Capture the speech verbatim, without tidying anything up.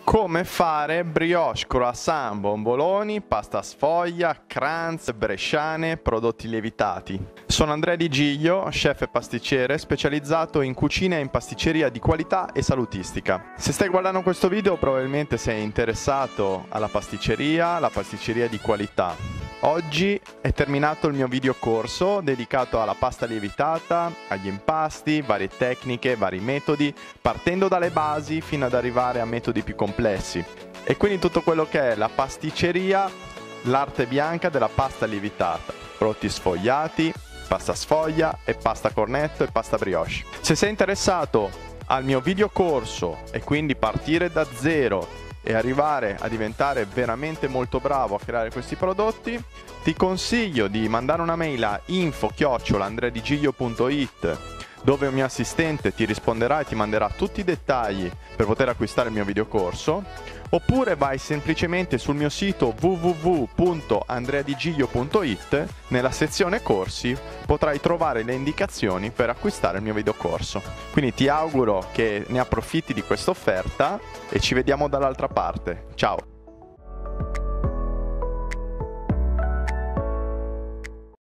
Come fare brioche, croissant, bomboloni, pasta sfoglia, kranz, bresciane, prodotti lievitati. Sono Andrea Di Giglio, chef e pasticcere specializzato in cucina e in pasticceria di qualità e salutistica. Se stai guardando questo video probabilmente sei interessato alla pasticceria, alla pasticceria di qualità. Oggi è terminato il mio videocorso dedicato alla pasta lievitata, agli impasti, varie tecniche, vari metodi, partendo dalle basi fino ad arrivare a metodi più complessi. E quindi tutto quello che è la pasticceria, l'arte bianca della pasta lievitata, prodotti sfogliati, pasta sfoglia e pasta cornetto e pasta brioche. Se sei interessato al mio videocorso e quindi partire da zero e arrivare a diventare veramente molto bravo a creare questi prodotti, ti consiglio di mandare una mail a info chiocciola andreadigiglio punto it, dove un mio assistente ti risponderà e ti manderà tutti i dettagli per poter acquistare il mio videocorso, oppure vai semplicemente sul mio sito w w w punto andreadigiglio punto it, nella sezione corsi potrai trovare le indicazioni per acquistare il mio videocorso. Quindi ti auguro che ne approfitti di questa offerta e ci vediamo dall'altra parte. Ciao!